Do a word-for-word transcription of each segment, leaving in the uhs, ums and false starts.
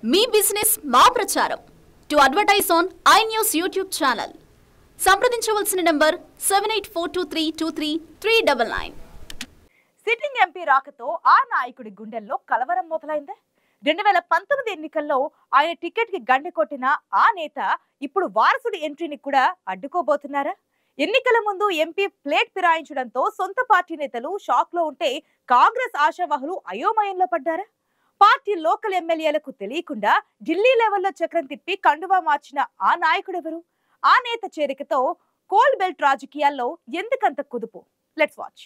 మీ business మా ప్రచారం to advertise on I news YouTube channel సంప్రదించవలసిన number seven eight four two three two three three double nine. Sitting MP రాకతో ఆ నాయకుడి గుండెల్లో కలవరం మొదలైందే. రెండు వేల పంతొమ్మిది ఎన్నికల్లో ఆయన టికెట్ కి గండి కొట్టిన ఆ నేత ఇప్పుడు వారసుడి ఎంట్రీని కూడా అడ్డుకోబోతున్నారా? ఎన్నికల ముందు ఎంపీ ప్లేట్ ఫిరాయించడంతో సొంత పార్టీ నేతలు షాక్ లో ఉంటే కాంగ్రెస్ ఆశావాహులు అయోమయంలో పడ్డారా? పార్టీ లోకల్ ఎమ్మెల్యేలకు తెలియకుండా ఢిల్లీ లెవెల్లో చక్రం తిప్పి కండువా మార్చిన ఆ నాయకుడెవరు? ఆ నేత చేరికతో కోల్డ్ బెల్ట్ రాజకీయాల్లో ఎందుకంత కుదుపు? Let's watch.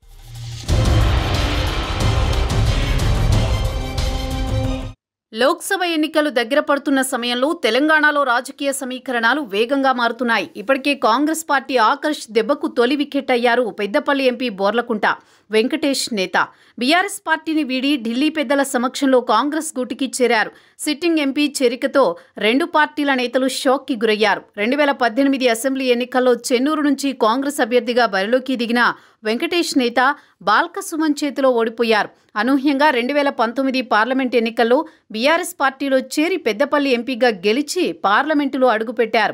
లోక్సభ ఎన్నికలు దగ్గర పడుతున్న సమయంలో తెలంగాణలో రాజకీయ సమీకరణాలు వేగంగా మారుతున్నాయి. ఇప్పటికే కాంగ్రెస్ పార్టీ ఆకర్ష్ దెబ్బకు తొలి వికెట్ అయ్యారు పెద్దపల్లి ఎంపీ బోర్లకుంట వెంకటేష్ నేత. బీఆర్ఎస్ పార్టీని వీడి ఢిల్లీ పెద్దల సమక్షంలో కాంగ్రెస్ గూటికి చేరారు. సిట్టింగ్ ఎంపీ చేరికతో రెండు పార్టీల నేతలు షాక్ కి గురయ్యారు. రెండు వేల పద్దెనిమిది అసెంబ్లీ ఎన్నికల్లో చెన్నూరు నుంచి కాంగ్రెస్ అభ్యర్థిగా బరిలోకి దిగిన వెంకటేష్ నేత బాల్క సుమన్ చేతిలో ఓడిపోయారు. అనూహ్యంగా రెండు వేల పంతొమ్మిది పార్లమెంట్ ఎన్నికల్లో బీఆర్ఎస్ పార్టీలో చేరి పెద్దపల్లి ఎంపీగా గెలిచి పార్లమెంటులో అడుగుపెట్టారు.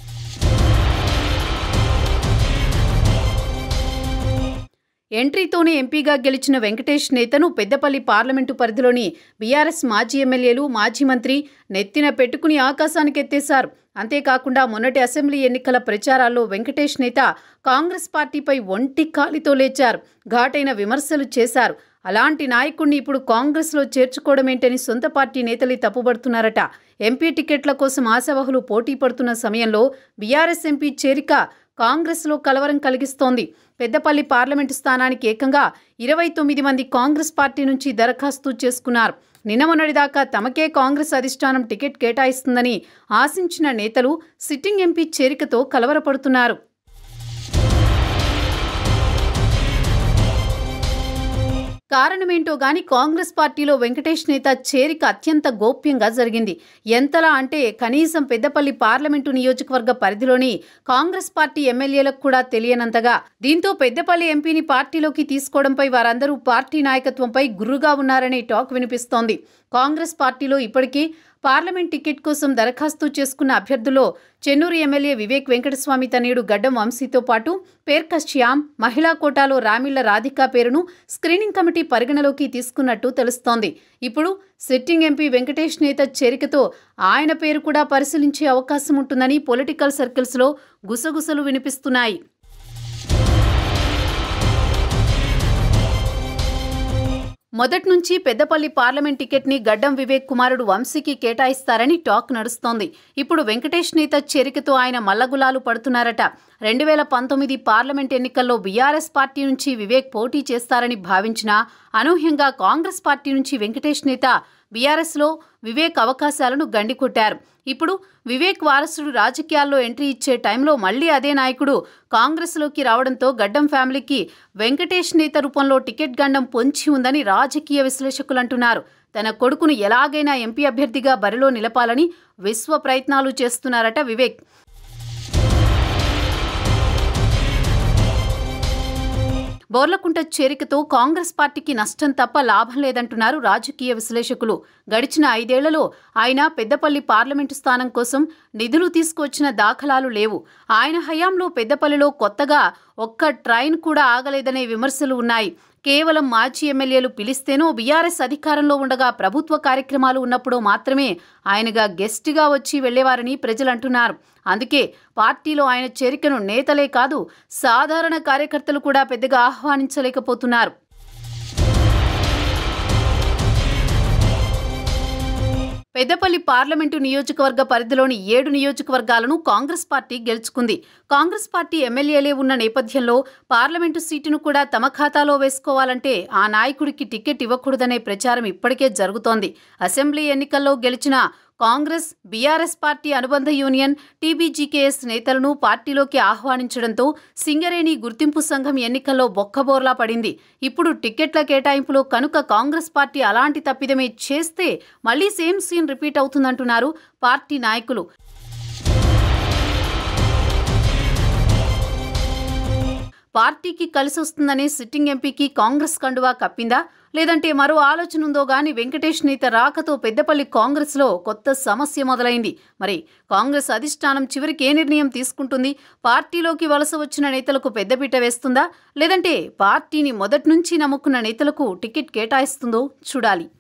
ఎంట్రీతోనే ఎంపీగా గెలిచిన వెంకటేష్ నేతను పెద్దపల్లి పార్లమెంటు పరిధిలోని బీఆర్ఎస్ మాజీ ఎమ్మెల్యేలు, మాజీ మంత్రి నెత్తిన పెట్టుకుని ఆకాశానికెత్తేశారు. అంతేకాకుండా మొన్నటి అసెంబ్లీ ఎన్నికల ప్రచారాల్లో వెంకటేష్ నేత కాంగ్రెస్ పార్టీపై ఒంటి కాలితో లేచారు. ఘాటైన విమర్శలు చేశారు. అలాంటి నాయకుడిని ఇప్పుడు కాంగ్రెస్లో చేర్చుకోవడమేంటని సొంత పార్టీ నేతలే తప్పుబడుతున్నారట. ఎంపీ టికెట్ల కోసం ఆశావహులు పోటీ పడుతున్న సమయంలో బీఆర్ఎస్ ఎంపీ చేరిక కాంగ్రెస్లో కలవరం కలిగిస్తోంది. పెద్దపల్లి పార్లమెంటు స్థానానికి ఏకంగా ఇరవై తొమ్మిది మంది కాంగ్రెస్ పార్టీ నుంచి దరఖాస్తు చేసుకున్నారు. నిన్న మొన్నటిదాకా తమకే కాంగ్రెస్ అధిష్టానం టికెట్ కేటాయిస్తుందని ఆశించిన నేతలు సిట్టింగ్ ఎంపీ చేరికతో కలవరపడుతున్నారు. కారణమేంటో గాని కాంగ్రెస్ పార్టీలో వెంకటేష్ నేత చేరిక అత్యంత గోప్యంగా జరిగింది. ఎంతలా అంటే కనీసం పెద్దపల్లి పార్లమెంటు నియోజకవర్గ పరిధిలోని కాంగ్రెస్ పార్టీ ఎమ్మెల్యేలకు కూడా తెలియనంతగా. దీంతో పెద్దపల్లి ఎంపీని పార్టీలోకి తీసుకోవడంపై వారందరూ పార్టీ నాయకత్వంపై గుర్రుగా ఉన్నారనే టాక్ వినిపిస్తోంది. కాంగ్రెస్ పార్టీలో ఇప్పటికీ పార్లమెంట్ టికెట్ కోసం దరఖాస్తు చేసుకున్న అభ్యర్థుల్లో చెన్నూరు ఎమ్మెల్యే వివేక్ వెంకటస్వామి తనయుడు గడ్డం వంశీతో పాటు పేర్క శ్యామ్, మహిళా కోటాలో రామిళ్ల రాధికా పేరును స్క్రీనింగ్ కమిటీ పరిగణలోకి తీసుకున్నట్టు తెలుస్తోంది. ఇప్పుడు సిట్టింగ్ ఎంపీ వెంకటేష్ నేత చేరికతో ఆయన పేరు కూడా పరిశీలించే అవకాశం ఉంటుందని పొలిటికల్ సర్కిల్స్లో గుసగుసలు వినిపిస్తున్నాయి. మొదటి నుంచి పెద్దపల్లి పార్లమెంట్ టికెట్ని గడ్డం వివేక్ కుమారుడు వంశీకి కేటాయిస్తారని టాక్ నడుస్తోంది. ఇప్పుడు వెంకటేష్ నేత చేరికతో ఆయన మల్లగులాలు పడుతున్నారట. రెండు వేల పంతొమ్మిది పార్లమెంట్ ఎన్నికల్లో బీఆర్ఎస్ పార్టీ నుంచి వివేక్ పోటీ చేస్తారని భావించినా అనూహ్యంగా కాంగ్రెస్ పార్టీ నుంచి వెంకటేష్ నేత బీఆర్ఎస్లో వివేక్ అవకాశాలను గండికొట్టారు. ఇప్పుడు వివేక్ వారసుడు రాజకీయాల్లో ఎంట్రీ ఇచ్చే టైంలో మళ్లీ అదే నాయకుడు కాంగ్రెస్లోకి రావడంతో గడ్డం ఫ్యామిలీకి వెంకటేష్ నేత రూపంలో టికెట్ గండం పొంచి ఉందని రాజకీయ విశ్లేషకులు అంటున్నారు. తన కొడుకును ఎలాగైనా ఎంపీ అభ్యర్థిగా బరిలో నిలపాలని విశ్వ ప్రయత్నాలు చేస్తున్నారట వివేక్. బోర్లకుంట చేరికతో కాంగ్రెస్ పార్టీకి నష్టం తప్ప లాభం లేదంటున్నారు రాజకీయ విశ్లేషకులు. గడిచిన ఐదేళ్లలో ఆయన పెద్దపల్లి పార్లమెంటు స్థానం కోసం నిధులు తీసుకొచ్చిన దాఖలాలు లేవు. ఆయన హయాంలో పెద్దపల్లిలో కొత్తగా ఒక్క ట్రైన్ కూడా ఆగలేదనే విమర్శలు ఉన్నాయి. కేవలం మాజీ ఎమ్మెల్యేలు పిలిస్తేనో, బీఆర్ఎస్ అధికారంలో ఉండగా ప్రభుత్వ కార్యక్రమాలు ఉన్నప్పుడు మాత్రమే ఆయనగా గెస్ట్గా వచ్చి వెళ్లేవారని ప్రజలు అంటున్నారు. అందుకే పార్టీలో ఆయన చేరికను నేతలే కాదు సాధారణ కార్యకర్తలు కూడా పెద్దగా ఆహ్వానించలేకపోతున్నారు. పెద్దపల్లి పార్లమెంటు నియోజకవర్గ పరిధిలోని ఏడు నియోజకవర్గాలను కాంగ్రెస్ పార్టీ గెలుచుకుంది. కాంగ్రెస్ పార్టీ ఎమ్మెల్యేలే ఉన్న నేపథ్యంలో పార్లమెంటు సీటును కూడా తమ ఖాతాలో వేసుకోవాలంటే ఆ నాయకుడికి టికెట్ ఇవ్వకూడదనే ప్రచారం ఇప్పటికే జరుగుతోంది. అసెంబ్లీ ఎన్నికల్లో గెలిచిన కాంగ్రెస్, బీఆర్ఎస్ పార్టీ అనుబంధ యూనియన్ టీబీజీకేఎస్ నేతలను పార్టీలోకి ఆహ్వానించడంతో సింగరేణి గుర్తింపు సంఘం ఎన్నికల్లో బొక్కబోర్లా పడింది. ఇప్పుడు టికెట్ల కేటాయింపులో కనుక కాంగ్రెస్ పార్టీ అలాంటి తప్పిదమే చేస్తే మళ్లీ సేమ్ సీన్ రిపీట్ అవుతుందంటున్నారు పార్టీ నాయకులు. పార్టీకి కలిసొస్తుందనే సిట్టింగ్ ఎంపీకి కాంగ్రెస్ కండువా కప్పిందా? లేదంటే మరో ఆలోచన ఉందో గాని వెంకటేష్ నేత రాకతో పెద్దపల్లి కాంగ్రెస్లో కొత్త సమస్య మొదలైంది. మరి కాంగ్రెస్ అధిష్టానం చివరికి ఏ నిర్ణయం తీసుకుంటుంది? పార్టీలోకి వలస వచ్చిన నేతలకు పెద్దపీట వేస్తుందా, లేదంటే పార్టీని మొదటి నుంచి నమ్ముకున్న నేతలకు టికెట్ కేటాయిస్తుందో చూడాలి.